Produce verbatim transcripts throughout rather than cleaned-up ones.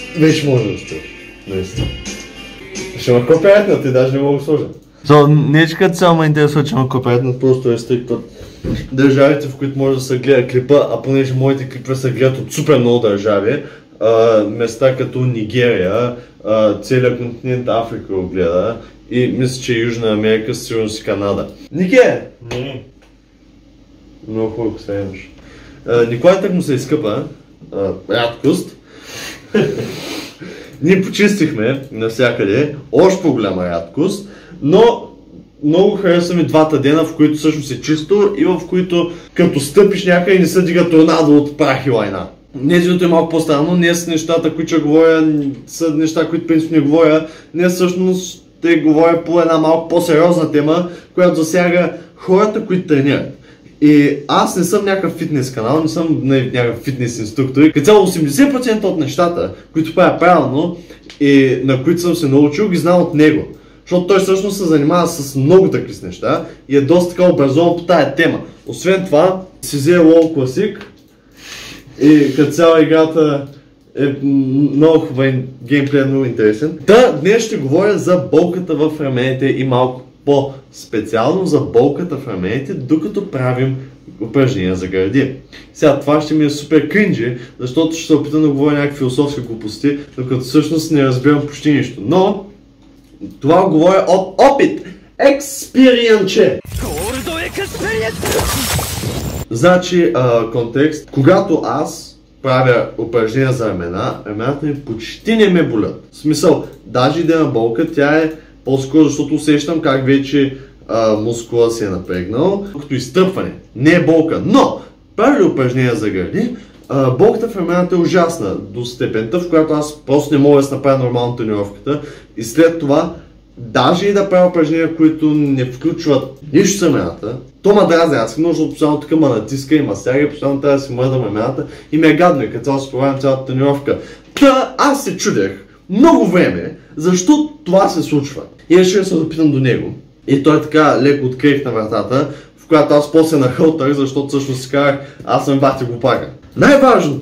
вече може да стоиш. Наистина. Ще ме копиратнат и даже не мога да сложа. So, не че като цяло ме интересува, че ме копиратнат, просто е стрикт от държавите, в които може да се гледа клипа, а понеже моите клипове се гледат от супер много държави, а, места като Нигерия, а, целият континент Африка го гледа и мисля, че Южна Америка, сигурно си Канада. Нике! Не. Много хубаво се имаш. Николай так му се изкъпа, рядкост. Ние почистихме навсякъде, още по-голяма рядкост, но много харесваме двата дена, в които всъщност е чисто и в които като стъпиш някъде не се дига торнадо от прах и лайна. Днес е малко по-странно, днес нещата, които ще говоря, са неща, които принципно не говоря. Днес всъщност ще говоря по една малко по-сериозна тема, която засяга хората, които тренират. И аз не съм някакъв фитнес канал, не съм някакъв фитнес инструктор. Като цяло осемдесет процента от нещата, които правя правилно и на които съм се научил, ги знам от него. Защото той всъщност се занимава с много такива неща и е доста така образован по тая тема. Освен това, си взе лол класик и като цяло играта е много хубава, геймплей е много интересен. Та, днес ще говоря за болката в раменете и малко по-специално за болката в раменете, докато правим упражнения за гърди. Сега това ще ми е супер кринджи, защото ще се опитам да говоря някакви философски глупости, докато всъщност не разбирам почти нищо. Но това говоря от опит! Експериенче! Значи, а, контекст, когато аз правя упражнения за ramena, рамената ми почти не ме болят. В смисъл, даже и да има болка, тя е по-скоро, защото усещам как вече а, мускула се е напрегнал, като изтъпване, не е болка. Но, правя ли упражнения за гърди, а, болката в рамената е ужасна до степента, в която аз просто не мога да си направя нормално тренировката и след това, даже и да правя упражнения, които не включват нищо с рамената, то ма дразни, аз съм нужда постоянно така ма натиска и ма стяга и постоянно трябва да си мърдам рамената и ми е гадно и като цяло си провалям цялата тренировка. Та аз се чудех много време, защо това се случва. И реших да се допитам до него. И той така леко открих на вратата, в която аз после нахълтах, защото всъщност си казах, аз съм бахте глупака. Най-важното,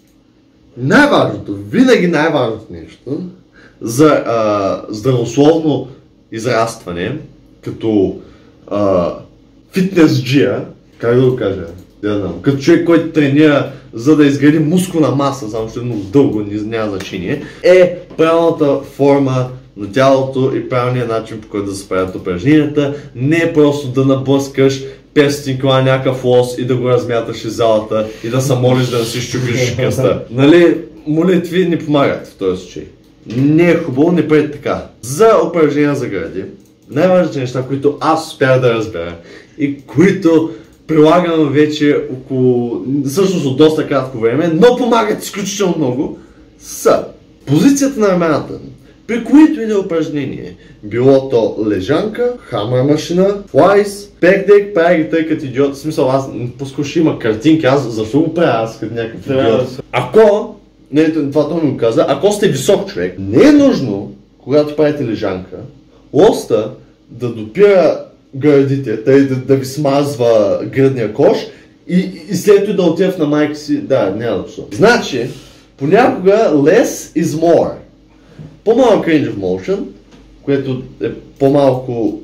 най-важното, винаги най-важното нещо за а, здравословно израстване, като а, фитнес-джия, как да го кажа, да знам, като човек, който тренира за да изгради мускулна маса, само че много дълго няма значение, е правилната форма на тялото и правилният начин, по който да се правят упражненията. Не е просто да наблъскаш петстотин кила някакъв лос и да го размяташ из залата и да се молиш да не си щупиш кръста. Нали, молитви не помагат в този случай. Не е хубаво, не правите така. За упражнения за гърди, най-важните неща, които аз успях да разбера и които прилагам вече около, всъщност от доста кратко време, но помагат изключително много, са позицията на рамената, при които и да е упражнение. Било то лежанка, хамър машина, флайс, пекдек, правя ги тъй като идиот. В смисъл, аз по-скоро ще има картинки, аз защо го правя аз като някакъв идиот. Ако, не, това той ми го каза, ако сте висок човек, не е нужно, когато правите лежанка, лоста да допира гърдите, тъй да, да ви смазва гръдния кош и, и след това да отива на майка си, да, няма да псо. Значи, понякога less is more. По-малък range of motion, което е по-малко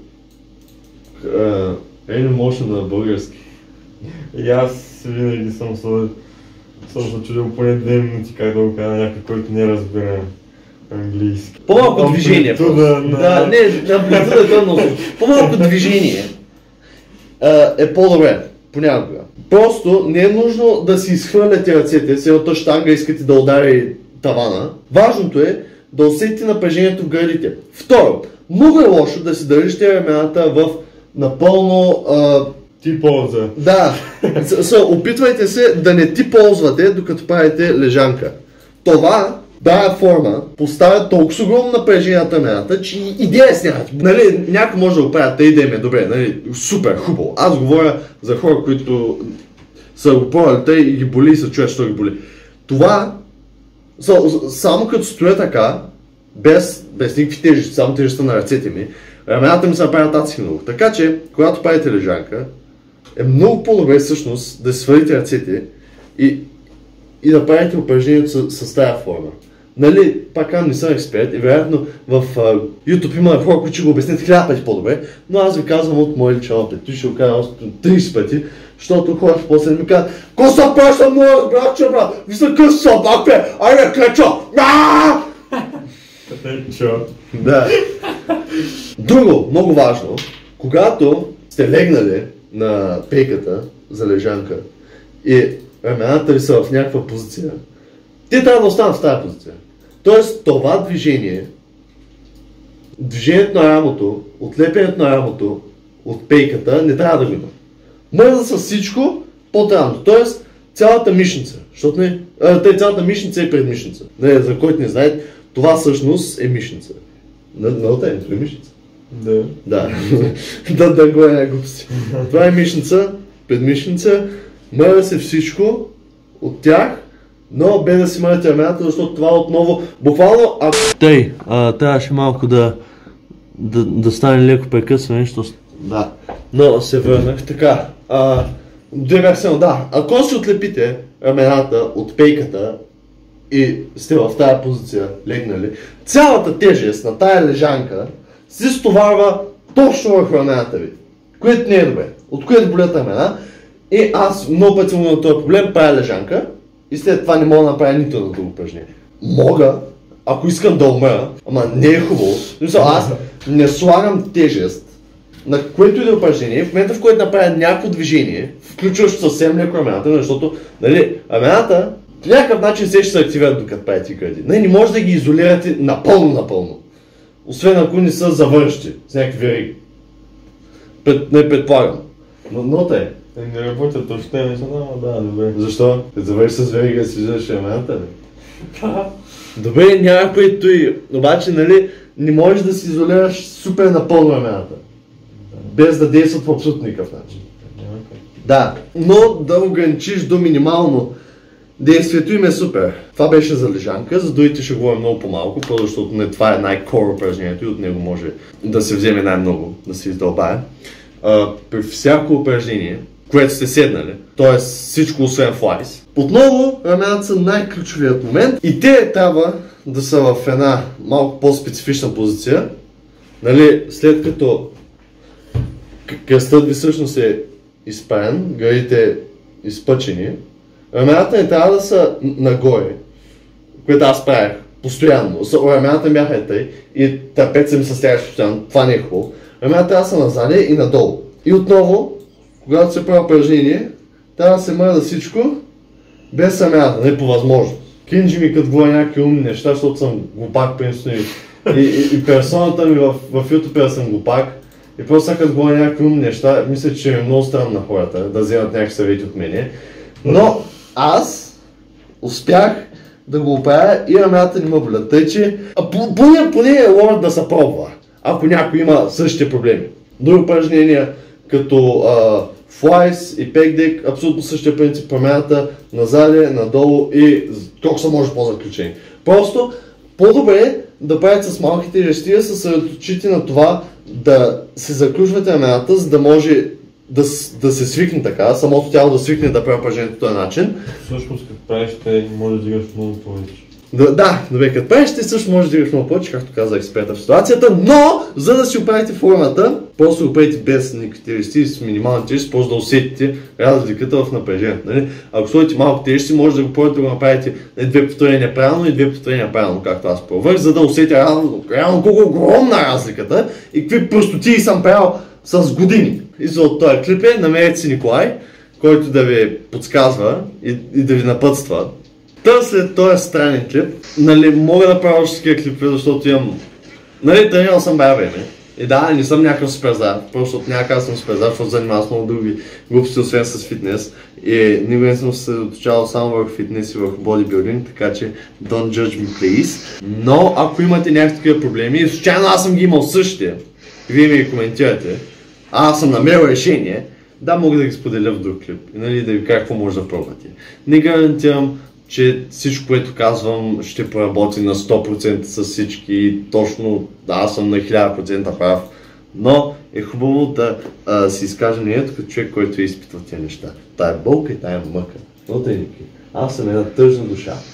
uh, range of motion на български. И аз винаги съм се съм се чудил поне две минути как да го кажа някой, който не разбира английски. По-малко движение. На... Да, не, амплитуда е много. По-малко движение uh, е по-добре, понякога. Просто не е нужно да си изхвърляте ръцете, сега щанга искате да удари тавана. Важното е да усетите напрежението в гърдите. Второ, много е лошо да си държите рамената в напълно... Uh, ти полза. Да, so, опитвайте се да не ти ползвате, докато правите лежанка. Това, тая форма, поставя толкова огромно напрежение на рамената, че идея сняват. Нали, някой може да го правят, тъй да им е добре, нали, супер, хубаво. Аз говоря за хора, които са го пробвали, тъй и ги боли и се чуят, що ги боли. Това, so, само като стоя така, без, без никакви тежести, само тежестта на ръцете ми, рамената ми се направят адски много. Така че, когато правите лежанка, е много по-добре всъщност да свалите ръцете и, и да правите упражнението с, с тази форма. Нали, пак казвам, не съм експерт и вероятно в uh, YouTube има хора, които ще го обяснят хиляда пъти по-добре, но аз ви казвам от мой личен опит. Той ще го кажа още трийсет пъти, защото хората после ми казват: "Ко са пърса много, братче, брат, ви са къс собак, бе, айде, клечо!" Клечо. Да. Друго, много важно, когато сте легнали на пейката за лежанка и рамената ви са в някаква позиция, те трябва да останат в тази позиция. Тоест това движение, движението на рамото, отлепянето на рамото от пейката не трябва да го има. Мърда с всичко под рамото, тоест цялата мишница, защото не, а, тъй цялата мишница е предмишница. Не, за който не знае, това всъщност е мишница. Много тъй, това е мишница. Да. Да, да, да го е глупости. Това е мишница, предмишница, мърда се всичко от тях, но без да си мърдате рамената, защото това отново, буквално, ако... Тъй, а, трябваше малко да, да, да стане леко прекъсване, защото... Да, но се върнах. Така, а, две бях само, да, ако си отлепите рамената от пейката и сте в тая позиция, легнали, цялата тежест на тая лежанка се стоварва точно върху рамената ви, което не е добре, от което болят ramена. И аз много пъти съм на този проблем, правя лежанка и след това не мога да направя нито едно друго упражнение. Мога, ако искам да умра, ама не е хубаво. Аз не слагам тежест на което и да е упражнение, в момента в който направя някакво движение, включващо съвсем леко рамената, защото, нали, рамената по някакъв начин се ще се активират докато правите гради. Не, не може да ги изолирате напълно-напълно. Освен ако не са завърши с някакви вериги. Пред, не предполагам. Но, но те. Не работят точно, не са, но да, добре. Защо? Като завърши с верига си взимаш рамената, ли? Добре, няма което и. Обаче, нали, не можеш да си изолираш супер напълно рамената. Без да действат по абсолютно никакъв начин. Да, но да ограничиш до минимално действието им е супер. Това беше за лежанка, за другите ще говоря много по-малко, защото не, това е най-кор упражнението и от него може да се вземе най-много, да се издълбае. А, при всяко упражнение, което сте седнали, т.е. всичко освен флайс, отново рамената са най-ключовият момент и те трябва да са в една малко по-специфична позиция. Нали, след като кръстът ви всъщност е изправен, гърдите изпъчени, рамената не трябва да са нагоре, което аз правях постоянно. Рамената бяха е тъй и трапеца ми се стягаше постоянно, това не е хубаво. Рамената трябва да са назаде и надолу. И отново, когато се прави упражнение, трябва да се мърда всичко без рамената, не по възможност. Кинджи ми като говоря някакви умни неща, защото съм глупак принципно и, и, и, и персоната ми в, в YouTube е съм глупак. И просто като говоря някакви умни неща, мисля, че е много странно на хората да вземат някакви съвети от мене. Но аз успях да го оправя и рамената не ме болят. Тъй, че поне, поне е лорд да се пробва, ако някой има същите проблеми. Други упражнения, като флайс и пекдек, абсолютно същия принцип, рамената назаде, надолу и колко се може по-заключени. Просто по-добре е да правите с малки тежести, да се съсредоточите на това да се заключвате рамената, за да може да, да се свикне така, самото тяло да свикне да прави упражнението по този начин. Всъщност, като правиш, те може да дигаш много повече. Да, да, добре, като правиш, ти също може да дигаш много повече, както каза експерта в ситуацията, но за да си оправите формата, просто го правите без никакви тежести, с минимални тежести, просто да усетите разликата в напрежението. Нали? Ако сложите малко тежести, може да го пробвате да го направите две повторения правилно и две повторения правилно, както аз пробвах, за да усетите реално, реално колко огромна разликата и какви простотии съм правил с години. И за от този клип е, намерете си Николай, който да ви подсказва и, и да ви напътства. Та след този странен клип, нали, мога да правя още такива клипове, защото имам... Нали, тренирал съм бая време. И да, не съм някакъв суперзар, просто от някакъв съм суперзар, защото занимавам с много други глупости, освен с фитнес. И никога не съм се отучавал само върху фитнес и върху бодибилдинг, така че don't judge me please. Но ако имате някакви такива проблеми, и случайно аз съм ги имал същия, вие ми ги коментирате, а аз съм намерил решение, да, мога да ги споделя в друг клип и нали, да ви кажа какво може да пробвате. Не гарантирам, че всичко, което казвам, ще поработи на сто процента с всички и точно да, аз съм на хиляда процента прав, но е хубаво да а, си изкажа мнението като човек, който е изпитвал тези неща. Тая болка и тая мъка. Но тъй, Ники, аз съм една тъжна душа.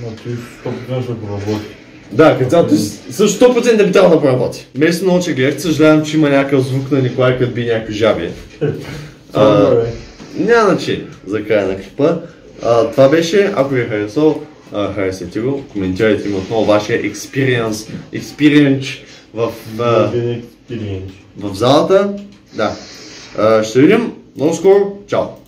Значи сто процента ще го работи. Да, като цялото също сто процента би трябвало да поработи. Без много, че гледах, съжалявам, че има някакъв звук на Николай, като би някакви жаби. Това е. Няма значение за края на клипа. А, това беше, ако ви е харесал, а, харесайте го, коментирайте ми отново вашия experience, experience в, а, в залата. Да. А, ще видим много скоро. Чао!